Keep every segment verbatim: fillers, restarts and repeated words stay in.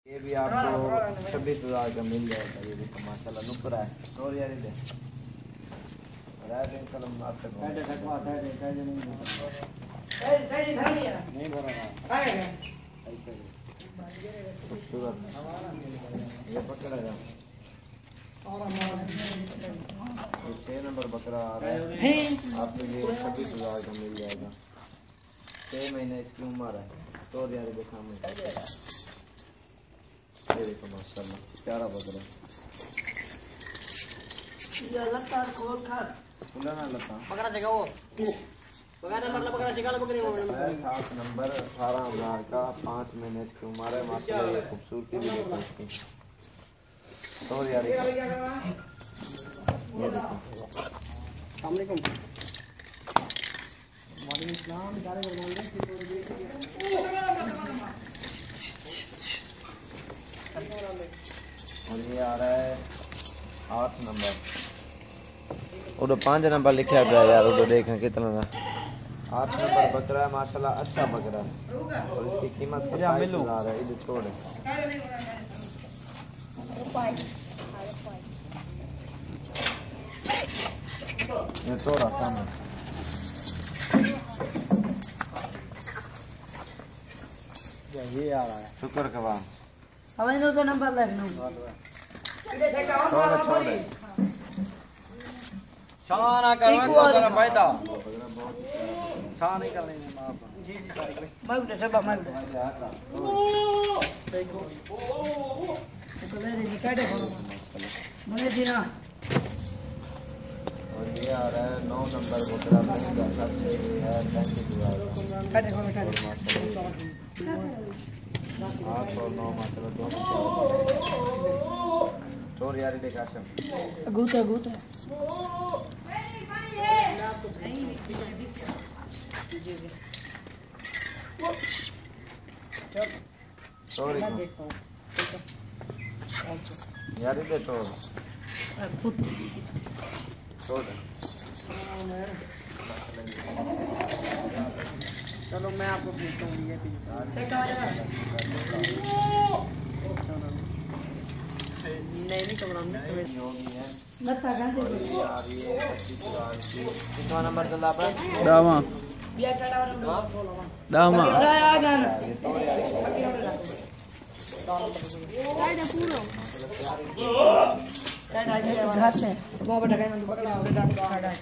ये भी आपको छब्बीस हजार का मिल जाएगा। ये देखो माशाल्लाह नुकरा है। और यार ये खूबसूरत ये पकड़ा जाए। छह नंबर बकरा आ रहा है आपको, ये छब्बीस हजार का मिल जाएगा। छह महीने इसकी उम्र है। तो यार के सामने ये देखो माशाल्लाह प्यारा बकरा ये लगता है खोल खा खुला ना लगता बकरा जगह वो बकरा मतलब बकरा जगह बकरी वो सात नंबर अठारह हजार का, पाँच महीने इसकी उम्र है माशाल्लाह। ये खूबसूरती भी देखो इसकी। तो यार ये देखो अस्सलाम वालेकुम वालेकुम सलाम गारे बोल और ये आ रहा है आठ नंबर। उधर पाँच नंबर लिखा गया यार, उधर देखें कितना था। आठ नंबर बकरा है माशाल्लाह, अच्छा बकरा है और इसकी कीमत सत्ताईस हजार है। इधर छोड़ ये थोड़ा सामने ये आ रहा है शुक्र कबाब हमें दो नंबर लगना छोड़ छोड़ छाना करना तो तेरा फायदा छा नहीं कर लेंगे मां जी जी मैं उठे सब मैं देखो तो ले ली काटे मुझे जीना। और ये आ रहा है नौ नंबर बकरा महंगा सबसे है पैंतीस हजार काटे को काटे आठ और नौ माशाल्लाह दोनों। छोड़ यार देख आशम गुता गुता छोड़ यार इधर छोड़ छोड़ चलो मैं आपको भेजता हूँ ये नहीं नहीं कमरा में लता गांधी यार ये पच्चीस हजार की कितना नंबर चल रहा है दावा बिया चढ़ा और दावा आ गया ना साइड पूरा साइड आ गया घर से वो बेटा कहना बकरा बेटा साइड आ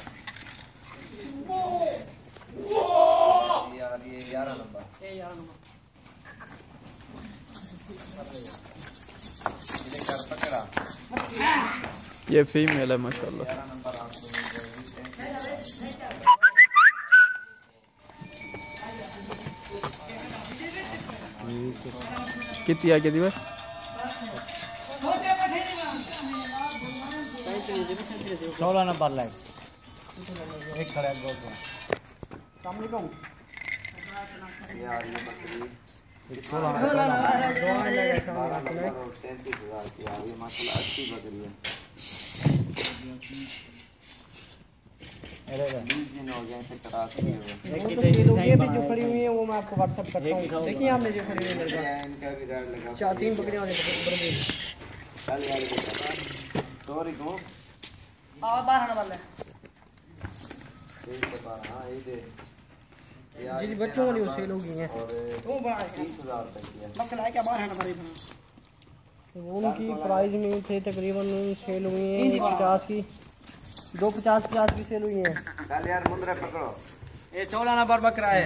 यार ये ग्यारह नंबर ये यार नंबर ये कर पकड़ा ये फीमेल है माशाल्लाह। ग्यारह नंबर आपको कितनी आ गई भाई सोलह नंबर लाइक एक खड़ा है अस्सलाम वालेकुम यार ये बकरी सोलह बारह नंबर और तैंतीस हजार की यार ये माशाल्लाह अच्छी बकरी है। बीस दिन हो गए इसे करा सके हुए। ये भी जो खड़ी हुई है वो मैं आपको व्हाट्सएप करता हूँ। देखिए आपने जो खड़ी हुई है मेरे पास इनका भी रेट लगा चार तीन बकरियां वाले बड़े चल यार बेटा सॉरी को हां बारह नंबर ले ठीक है बारह। हां ये दे यार जी बच्चों वाली वो सेल हो गई है और वो बड़ा है तीस हजार तक की है। मसला है क्या बारह नंबर ही बना उनकी प्राइस में थे तकरीबन सेल हुई है पचास की दो पचास पचास की सेल हुई है। चल यार मुंद्रा पकड़ो ये चौदह नंबर बकरा है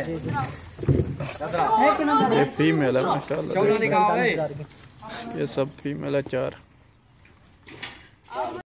एक नंबर ये फीमेल है माशाल्लाह। चौदह दिखाओ भाई है ये सब फीमेल है चार।